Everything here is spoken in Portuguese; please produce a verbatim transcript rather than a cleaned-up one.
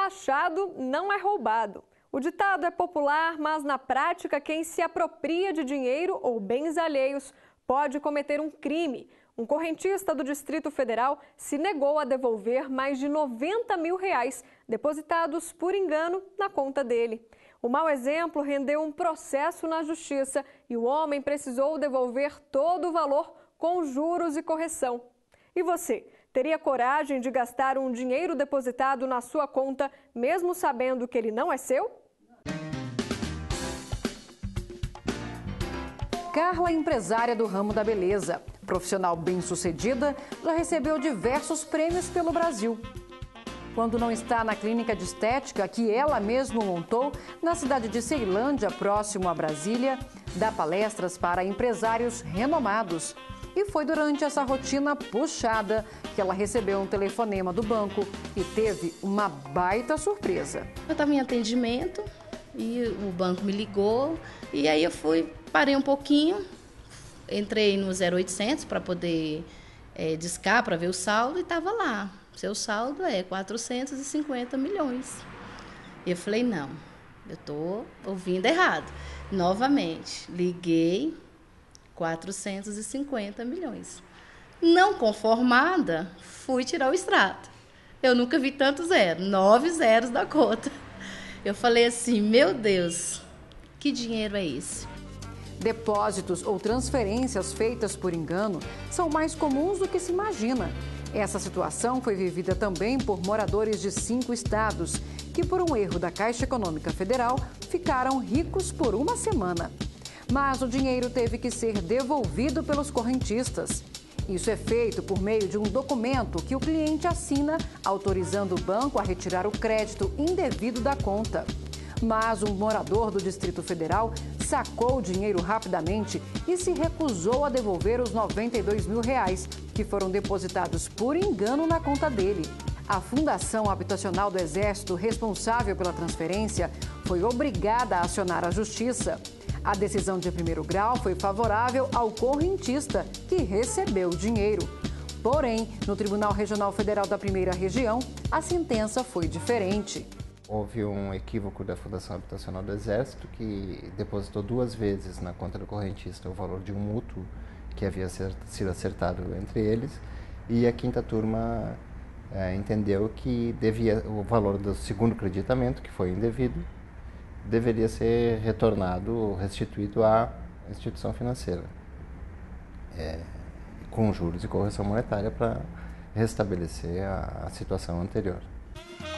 achado não é roubado. O ditado é popular, mas na prática quem se apropria de dinheiro ou bens alheios pode cometer um crime. Um correntista do Distrito Federal se negou a devolver mais de noventa mil reais depositados por engano na conta dele. O mau exemplo rendeu um processo na justiça e o homem precisou devolver todo o valor com juros e correção. E você, teria coragem de gastar um dinheiro depositado na sua conta, mesmo sabendo que ele não é seu? Carla é empresária do ramo da beleza. Profissional bem-sucedida, já recebeu diversos prêmios pelo Brasil. Quando não está na clínica de estética que ela mesma montou na cidade de Ceilândia, próximo a Brasília, dá palestras para empresários renomados. E foi durante essa rotina puxada que ela recebeu um telefonema do banco e teve uma baita surpresa. Eu estava em atendimento e o banco me ligou e aí eu fui, parei um pouquinho, entrei no zero oitocentos para poder é, discar, para ver o saldo e estava lá. Seu saldo é quatrocentos e cinquenta milhões. E eu falei, não, eu estou ouvindo errado. Novamente, liguei, quatrocentos e cinquenta milhões. Não conformada, fui tirar o extrato. Eu nunca vi tanto zero, nove zeros da conta. Eu falei assim, meu Deus, que dinheiro é esse? Depósitos ou transferências feitas por engano são mais comuns do que se imagina. Essa situação foi vivida também por moradores de cinco estados, que por um erro da Caixa Econômica Federal ficaram ricos por uma semana. Mas o dinheiro teve que ser devolvido pelos correntistas. Isso é feito por meio de um documento que o cliente assina, autorizando o banco a retirar o crédito indevido da conta. Mas um morador do Distrito Federal sacou o dinheiro rapidamente e se recusou a devolver os noventa e dois mil reais, que foram depositados por engano na conta dele. A Fundação Habitacional do Exército, responsável pela transferência, foi obrigada a acionar a Justiça. A decisão de primeiro grau foi favorável ao correntista, que recebeu o dinheiro. Porém, no Tribunal Regional Federal da Primeira Região, a sentença foi diferente. Houve um equívoco da Fundação Habitacional do Exército, que depositou duas vezes na conta do correntista o valor de um mútuo que havia sido acertado entre eles, e a quinta turma é, entendeu que devia, o valor do segundo creditamento, que foi indevido, deveria ser retornado, restituído à instituição financeira, é, com juros e correção monetária para restabelecer a, a situação anterior.